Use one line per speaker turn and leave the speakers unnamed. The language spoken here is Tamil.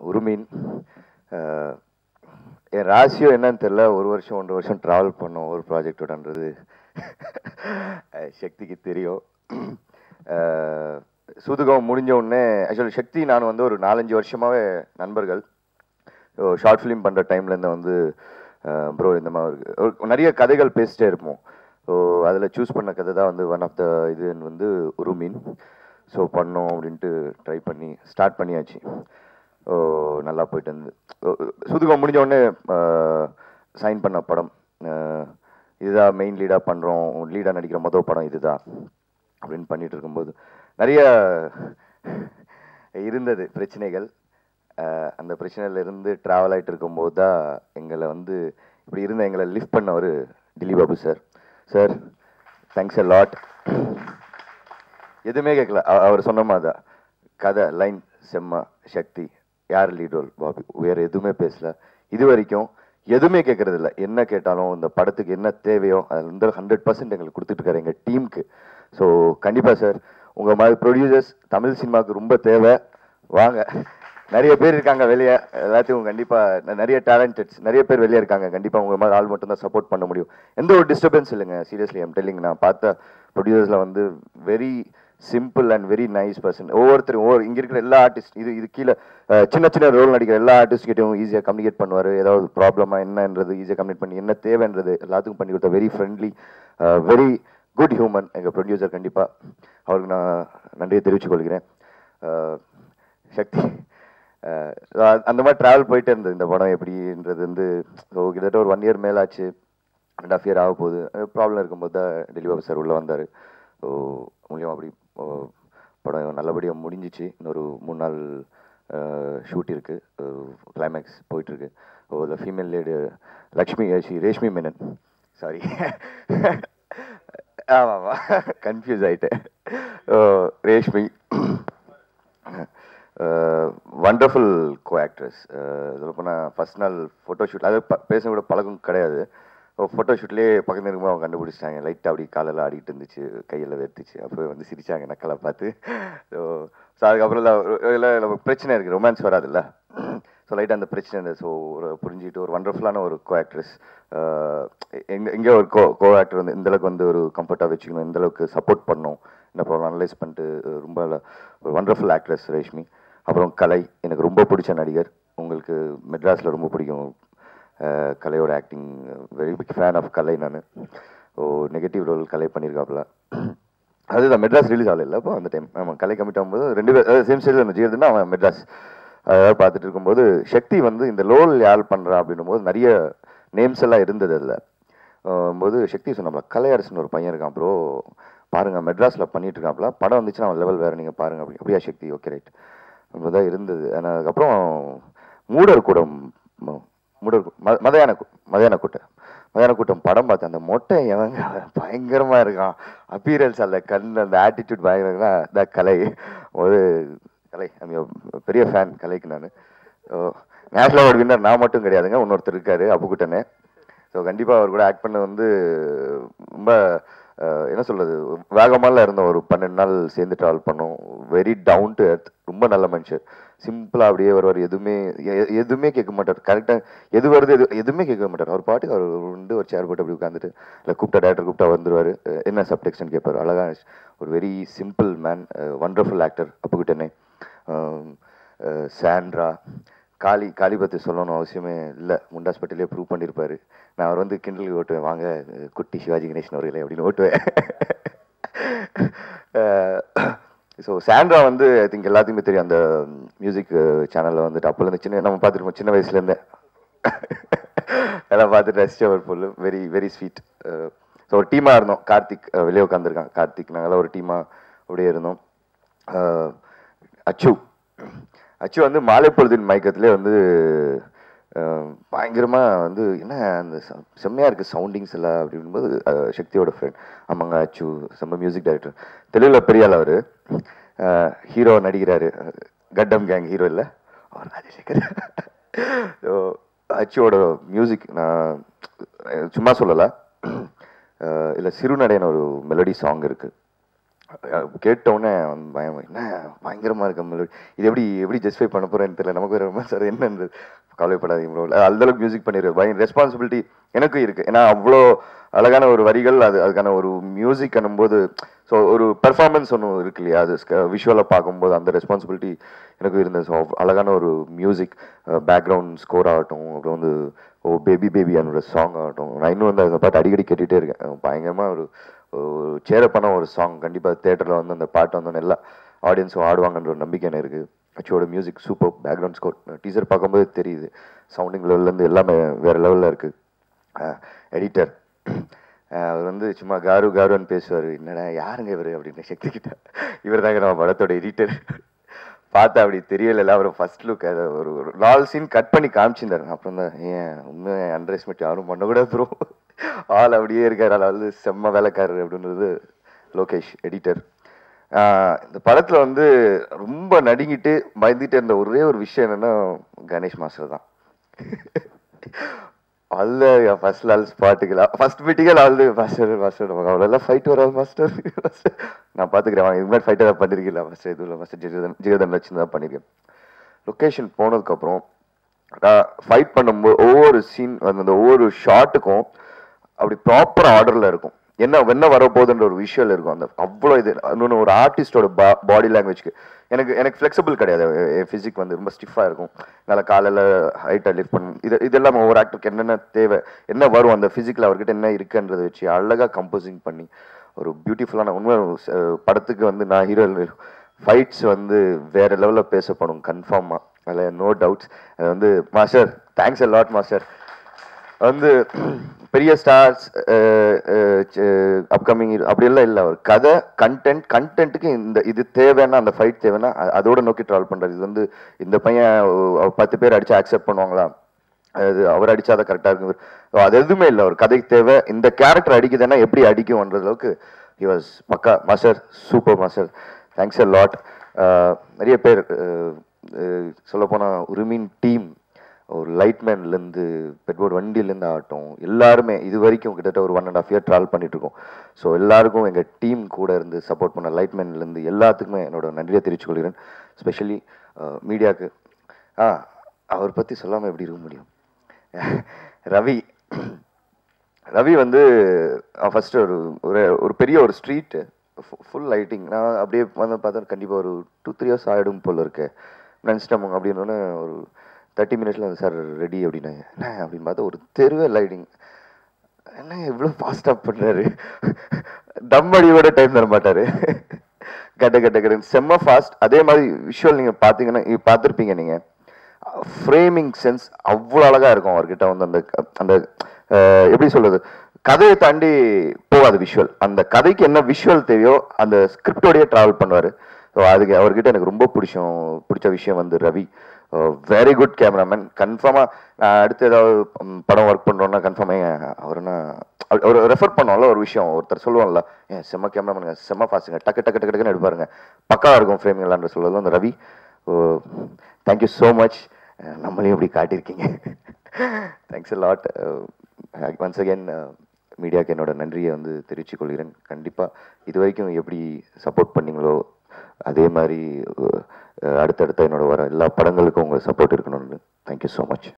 உருமீன் என் ராசியோ என்னன்னு தெரியல. ஒரு வருஷம் 1.5 வருஷம் ட்ராவல் பண்ணோம் ஒரு ப்ராஜெக்டோடன்றது சக்திக்கு தெரியும். சூதுகம் முடிஞ்ச உடனே ஆக்சுவலி சக்தி நான் வந்து ஒரு 4-5 வருஷமாகவே நண்பர்கள். ஷார்ட் ஃபிலிம் பண்ணுற டைம்லேருந்து வந்து ப்ரோ இந்த மாதிரி நிறைய கதைகள் பேசிட்டே இருப்போம். ஸோ அதில் சூஸ் பண்ண கதை தான் வந்து ஒன் ஆஃப் த இதுன்னு வந்து உருமீன். ஸோ பண்ணோம் அப்படின்ட்டு ட்ரை பண்ணி ஸ்டார்ட் பண்ணியாச்சு. நல்லா போயிட்டு இருந்து சூதுகம் முடிஞ்ச உடனே சைன் பண்ண படம் இதுதான், மெயின் லீடாக பண்ணுறோம், லீடாக நடிக்கிற மொதல் படம் இதுதான் அப்படின்னு பண்ணிட்டு இருக்கும்போது நிறைய இருந்தது பிரச்சனைகள். அந்த பிரச்சனையிலேருந்து ட்ராவல் ஆகிட்டு இருக்கும்போது தான் எங்களை வந்து இப்படி இருந்த எங்களை லிஃப்ட் பண்ணவர் Dileep Babu sir. Sir thanks a lot. எதுவுமே கேட்கல, அவர் சொன்ன மாதிரி தான். கதை லைன் செம்ம, சக்தி யார் லீட் ரோல் பாபி, வேறு எதுவுமே பேசல. இது வரைக்கும் எதுவுமே கேட்கறது இல்லை. என்ன கேட்டாலும் இந்த படத்துக்கு என்ன தேவையோ அதில் வந்து 100% எங்களுக்கு கொடுத்துட்ருக்காரு எங்கள் டீமுக்கு. ஸோ கண்டிப்பாக சார் உங்கள் மாதிரி ப்ரொடியூசர்ஸ் தமிழ் சினிமாவுக்கு ரொம்ப தேவை. வாங்க, நிறைய பேர் இருக்காங்க வெளியே, எல்லாத்தையும் கண்டிப்பாக நிறைய டேலண்டட்ஸ் நிறைய பேர் வெளியே இருக்காங்க. கண்டிப்பாக உங்கள் மாதிரி ஆள் மட்டும்தான் சப்போர்ட் பண்ண முடியும். எந்த ஒரு டிஸ்டர்பன்ஸ் இல்லைங்க. சீரியஸ்லி ஐம் டெல்லிங், நான் பார்த்த ப்ரொடியூசர்ஸில் வந்து very simple and very nice person. ஒவ்வொருத்தரும் இங்கே இருக்கிற எல்லா ஆர்டிஸ்ட் இது கீழே சின்ன சின்ன ரோல் நடிக்கிற எல்லா ஆர்டிஸ்ட்கிட்டையும் ஈஸியாக கம்யூனிகேட் பண்ணுவார். ஏதாவது ப்ராப்ளமாக என்னன்றது ஈஸியாக கம்யூனிகேட் பண்ணி என்ன தேவைன்றது எல்லாத்துக்கும் பண்ணி கொடுத்த very friendly, very good human எங்கள் ப்ரொடியூசர். கண்டிப்பாக அவருக்கு நான் நன்றியை தெரிவித்துக் கொள்கிறேன். சக்தி அந்த மாதிரி ட்ராவல் போயிட்டே இருந்தது இந்த படம் எப்படின்றது வந்து. ஸோ கிட்டத்தட்ட ஒரு 1 இயர் மேலாச்சு, 2.5 இயர் ஆக போகுது. ப்ராப்ளம் இருக்கும்போது தான் திலீப் பாபு சார் உள்ளே வந்தார். ஸோ மூலியம் அப்படி படம் நல்லபடியாக முடிஞ்சிச்சு. இன்னொரு 3 நாள் ஷூட் இருக்குது, கிளைமேக்ஸ் போயிட்டுருக்கு. So the female lead Reshmi Menon, sorry ஆமாம் கன்ஃபியூஸ் ஆகிட்டேன். Reshmi wonderful co actress. இதில் போனால் ஃபஸ்ட் நாள் ஃபோட்டோ ஷூட், அது பேச கூட பழக்கம் கிடையாது. ஃபோட்டோ ஷூட்லேயே பக்கத்தில் இருக்கும்போது அவங்க கண்டுபிடிச்சிட்டாங்க. லைட்டாக அப்படி காலெல்லாம் ஆடிட்டு இருந்துச்சு, கையில் வெறுத்துச்சு. அப்போ வந்து சிரிச்சாங்க நக்கலை பார்த்து. ஸோ அதுக்கப்புறம் இல்லை நமக்கு பிரச்சனை இருக்குது, ரொமான்ஸ் வராதுல்ல. ஸோ லைட்டாக அந்த பிரச்சனை இருந்தது. ஸோ ஒரு புரிஞ்சுக்கிட்டு ஒரு வண்டர்ஃபுல்லான ஒரு கோ ஆக்ட்ரஸ். எங்கே ஒரு கோ ஆக்டர் வந்து இந்தளவுக்கு வந்து ஒரு கம்ஃபர்ட்டாக வச்சுக்கணும், இந்தளவுக்கு சப்போர்ட் பண்ணணும், இந்த ப்ராப்ளம் அனலைஸ் பண்ணிட்டு ரொம்ப ஒரு வண்டர்ஃபுல் ஆக்ட்ரஸ் ரேஷ்மி. அப்புறம் கலை, எனக்கு ரொம்ப பிடிச்ச நடிகர். உங்களுக்கு மெட்ராஸில் ரொம்ப பிடிக்கும் கலையோட acting. Very big fan of Kalai நான். நெகட்டிவ் ரோல் கலை பண்ணியிருக்காப்புல. அதுதான் மெட்ராஸ் ரிலீஸ் ஆகல இல்லை அப்போ அந்த டைம். ஆமாம், கலை கமிட் ஆகும்போது 2 பேர் சேம் ஸ்டேஜில் ஜீர்துன்னா அவன் மெட்ராஸ். அதாவது பார்த்துட்டு இருக்கும்போது சக்தி வந்து இந்த ரோல் யார் பண்ணுறா அப்படின்னும் போது நிறைய நேம்ஸ் எல்லாம் இருந்தது. அதில் போது சக்தி சொன்னாப்ல, கலையரசன் ஒரு பையன் இருக்கான் ப்ரோ, பாருங்கள் மெட்ராஸில் பண்ணிட்டு இருக்காப்புல, படம் வந்துச்சுன்னா அவன் லெவல் வேறு, நீங்கள் பாருங்கள் அப்படி. அப்படியா சக்தி, ஓகே ரைட். தான் இருந்தது. அதுக்கப்புறம் மூடர் கூட்டம் மதியான கூட்டம் படம் பார்த்தேன். அந்த மொட்டை எவங்க பயங்கரமாக இருக்கான், அப்பீரன்ஸ், அந்த கண், அந்த ஆட்டிடியூட் பயங்கரமா. தான் கலை ஒரு கலை பெரிய ஃபேன் கலைக்கு நான். நேஷனல் அவார்டு வின்னர் நான் மட்டும் கிடையாதுங்க, இன்னொருத்தர் இருக்காரு அப்புக்குட்டனே. ஸோ கண்டிப்பாக அவர் கூட ஆக்ட் பண்ண வந்து ரொம்ப என்ன சொல்கிறது, வேகமாலாம் இருந்தோம். ஒரு 12 நாள் சேர்ந்து ட்ராவல் பண்ணோம். வெரி டவுன் டு எர்த், ரொம்ப நல்ல மனுஷர். சிம்பிளாக அப்படியே வருவார். எதுவுமே கேட்க மாட்டார். கரெக்டாக எது வருது எதுவுமே கேட்க மாட்டார். அவர் பாட்டுக்கு அவர் வந்து ஒரு சேர் போட்டு அப்படி உட்காந்துட்டு, இல்லை கூப்பிட்டா டேரக்டர் கூப்பிட்டா வந்துடுவார். என்ன சப்டெக்ஷன் கேட்பார். அழகாக ஒரு very simple man, wonderful actor அப்புக்கிட்டனே. சாண்ட்ரா, காளி பற்றி சொல்லணும் அவசியமே இல்லை, முண்டாஸ் பட்டிலே ப்ரூவ் பண்ணியிருப்பார். நான் அவர் வந்து கிண்டலுக்கு ஓட்டுவேன், வாங்க குட்டி சிவாஜி கணேசன் அவர்களே அப்படின்னு ஓட்டுவேன். ஸோ சாண்ட்ரா வந்து ஐ திங்க் எல்லாத்துக்குமே தெரியும், அந்த மியூசிக் சேனலில் வந்துட்டு அப்போலேருந்து நம்ம பார்த்துருப்போம் சின்ன வயசுலேருந்தே. எல்லாம் பார்த்துட்டு ரசிச்ச ஒரு பொருள், வெரி வெரி ஸ்வீட். ஸோ ஒரு டீமாக இருந்தோம். கார்த்திக் வெளியே உட்காந்துருக்கான். கார்த்திக் நாங்கள்லாம் ஒரு டீமாக அப்படியே இருந்தோம். அச்சு வந்து மாலை பொழுதின் மயக்கத்திலே வந்து பயங்கரமாக வந்து என்ன அந்த செம்மையாக இருக்குது சவுண்டிங்ஸ் எல்லாம் அப்படின்போது சக்தியோட ஃப்ரெண்ட். ஆமாங்க அச்சு செம்ம மியூசிக் டைரக்டர், தெலுங்குல பெரியாள். அவர் ஹீரோ நடிக்கிறாரு, கட்டம் கேங் ஹீரோ இல்லை அவர் ராஜசேகர். ஸோ அச்சுவோட மியூசிக் நான் சும்மா சொல்லலை. இல்லை சிறுநடைன்னு ஒரு மெலடி சாங் இருக்குது, கேட்டவுடனே பயம், என்ன பயங்கரமாக இருக்க மெலோடி, இது எப்படி எப்படி ஜஸ்டிஃபை பண்ண போகிறேன்னு தெரியல, நமக்கு ரொம்ப சார் என்னன்றது. கவலைப்படாதீங்க ப்ரோ, அந்தளவுக்கு மியூசிக் பண்ணிடுவேன். பயம் ரெஸ்பான்சிபிலிட்டி எனக்கும் இருக்குது. ஏன்னா அவ்வளோ அழகான ஒரு வரிகள், அதுக்கான ஒரு மியூசிக் அனும்போது, ஸோ ஒரு பெர்ஃபார்மன்ஸ் ஒன்று இருக்கு இல்லையா, அது விஷுவலாக பார்க்கும்போது அந்த ரெஸ்பான்சிபிலிட்டி எனக்கும் இருந்தது. ஸோ அழகான ஒரு மியூசிக், பேக்ரவுண்ட் ஸ்கோர் ஆகட்டும், அப்புறம் வந்து பேபி பேபி என்னோட சாங் ஆகட்டும், நான் இன்னும் வந்து அந்த பாட்டு அடிக்கடி கேட்டுகிட்டே இருக்கேன். பயங்கரமாக ஒரு சேரப்பண்ண ஒரு சாங். கண்டிப்பாக தேட்டரில் வந்து அந்த பாட்டு வந்து எல்லா ஆடியன்ஸும் ஆடுவாங்கன்ற ஒரு நம்பிக்கை எனக்கு இருக்குது. அச்சோட மியூசிக் சூப்பர், பேக்ரவுண்ட் ஸ்கோர் டீசர் பார்க்கும்போது தெரியுது, சவுண்டிங் லெவல்லேருந்து எல்லாமே வேறு லெவலில் இருக்குது. எடிட்டர் அவர் வந்து சும்மா காரு காருன்னு பேசுவார், என்னடா யாருங்க இவர் அப்படின்னு சக்தி கிட்ட, இவர் தாங்க நம்ம படத்தோட எடிட்டர். பார்த்தா அப்படி தெரியல, அவர் ஃபர்ஸ்ட் லுக் அதை ஒரு 4 சீன் கட் பண்ணி காமிச்சிருந்தாரு. அப்புறம் தான் ஏன் உண்மையை அண்டர் எஸ்டிமேட் யாரும் பண்ணக்கூடாது ப்ரோ, ஆள் அப்படியே இருக்கார், ஆள் வந்து செம்ம வேலைக்காரர் அப்படின்றது லோகேஷ் எடிட்டர். இந்த படத்தில் வந்து ரொம்ப நடுங்கிட்டு பயந்துட்டு இருந்த ஒரே ஒரு விஷயம் என்னன்னா கணேஷ் மாஸ்டர் தான். அல்ல ஃபர்ஸ்ட் நாள் ஸ்பாட்டுக்கலாம், ஃபர்ஸ்ட் மீட்டிங்கில் ஆள் மாஸ்டர் மாஸ்டர் அவ்வளோலாம் ஃபைட் வராது மாஸ்டர், நான் பார்த்துக்கிறேன், இதுக்கு முன்னாடி ஃபைட் ஏதாவது பண்ணியிருக்கீங்களா மாஸ்டர்? இதுவும் மாஸ்டர் ஜிகதன் வச்சு தான் பண்ணியிருக்கேன். லொக்கேஷன் போனதுக்கப்புறம் ஃபைட் பண்ணும்போது ஒவ்வொரு சீன் அந்த ஒவ்வொரு ஷாட்டுக்கும் அப்படி ப்ராப்பர் ஆர்டரில் இருக்கும். என்ன வரப்போகுதுன்ற ஒரு விஷுவல் இருக்கும். அந்த அவ்வளோ இது இன்னொன்று ஒரு ஆர்டிஸ்டோட பாடி லாங்குவேஜ்க்கு எனக்கு ஃப்ளெக்சிபிள் கிடையாது. என் ஃபிசிக் வந்து ரொம்ப ஸ்டிஃபாக இருக்கும். என்னால் காலையில் ஹைட்டாக லிஃப்ட் பண்ணும். இதெல்லாம் ஒவ்வொரு ஆக்டருக்கு என்னென்ன தேவை, என்ன வரும் அந்த ஃபிசிக்கில் அவர்கிட்ட என்ன இருக்குன்றதை வச்சு அழகாக கம்போசிங் பண்ணி ஒரு பியூட்டிஃபுல்லான உண்மை படத்துக்கு வந்து நான் ஹீரோ ஃபைட்ஸ் வந்து வேறு லெவலில் பேசப்படும் கன்ஃபார்மாக, அதில் நோ டவுட்ஸ். அது வந்து master thanks a lot master. வந்து பெரிய ஸ்டார்ஸ் அப்கமிங் அப்படியெல்லாம் இல்லை, அவர் கதை கண்டென்ட்டுக்கு இது தேவைன்னா, அந்த ஃபைட் தேவைன்னா அதோட நோக்கி ட்ராவல் பண்ணுறாரு. இது வந்து இந்த பையன் 10 பேர் அடித்து அக்செப்ட் பண்ணுவாங்களா, அது அவர் அடித்தா அதை கரெக்டாக இருக்கு, அது எதுவுமே இல்லை. அவர் கதைக்கு தேவை, இந்த கேரக்டர் அடிக்குதுன்னா எப்படி அடிக்கும்ன்ற அளவுக்கு ஹி வாஸ் பக்கா. Master super master, thanks a lot. நிறைய பேர் சொல்லப்போனால் உருமீன் டீம், ஒரு லைட்மேன்லேருந்து பெட்போர்ட் வண்டியிலேருந்து ஆகட்டும், எல்லாருமே இது வரைக்கும் கிட்டத்தட்ட ஒரு 1.5 இயர் ட்ராவல் பண்ணிகிட்ருக்கோம். ஸோ எல்லாருக்கும் எங்கள் டீம் கூட இருந்து சப்போர்ட் பண்ண லைட்மேன்லேருந்து எல்லாத்துக்குமே என்னோட நன்றியை தெரிவித்துக் கொள்கிறேன். ஸ்பெஷலி மீடியாவுக்கு. அவர் பற்றி சொல்லாமல் எப்படி இருக்க முடியும்? ரவி வந்து ஃபஸ்ட்டு ஒரு பெரிய ஒரு ஸ்ட்ரீட்டு ஃபுல் லைட்டிங், நான் அப்படியே வந்து பார்த்தா கண்டிப்பாக ஒரு 2-3 இயர்ஸ் ஆகிடும் போல் இருக்கு நினச்சிட்டோம். அப்படின்னு ஒரு 30 மினிட்ஸில் வந்து சார் ரெடி அப்படின்னாங்க. என்ன அப்படின்னு பார்த்தா ஒரு தெருவே லைட்டிங், என்ன இவ்வளோ ஃபாஸ்ட்டாக பண்ணுறாரு, தம் அடியோட டைம் தர மாட்டார், கட்ட செம்ம ஃபாஸ்ட். அதே மாதிரி விஷுவல் நீங்கள் பார்த்தீங்கன்னா பார்த்துருப்பீங்க நீங்கள், ஃப்ரேமிங் சென்ஸ் அவ்வளோ அழகாக இருக்கும் அவர்கிட்ட வந்து. அந்த அந்த எப்படி சொல்கிறது, கதையை தாண்டி போகாது விஷுவல், அந்த கதைக்கு என்ன விஷுவல் தேவையோ அந்த ஸ்கிரிப்டோடையே ட்ராவல் பண்ணுவார். ஸோ அதுக்கு அவர்கிட்ட எனக்கு ரொம்ப பிடிச்ச விஷயம் வந்து ரவி வெரி குட் கேமராமேன். கன்ஃபார்மாக நான் அடுத்து ஏதாவது படம் ஒர்க் பண்ணுறோன்னா கன்ஃபார்மாக அவருன்னா அவர் ரெஃபர் பண்ணுவோம்ல, ஒரு விஷயம் ஒருத்தர் சொல்லுவோம்ல, செம்ம கேமராமேனுங்க, செம்ம ஃபாஸ்ட்டுங்க, டக்குன்னு எடுப்பாருங்க, பக்காவாக இருக்கும் ஃப்ரேமிங்லான்ற சொல்லுறது அந்த ரவி. தேங்க்யூ ஸோ மச், நம்மளையும் இப்படி காட்டியிருக்கீங்க. Thanks a lot. Once again மீடியாவுக்கு என்னோட நன்றியை வந்து தெரிவித்துக் கொள்கிறேன். கண்டிப்பாக இது வரைக்கும் எப்படி சப்போர்ட் பண்ணீங்களோ அதே மாதிரி அடுத்தடுத்த என்னோட வர எல்லா படங்களுக்கும் உங்கள் சப்போர்ட் இருக்கணும்னு. Thank you so much.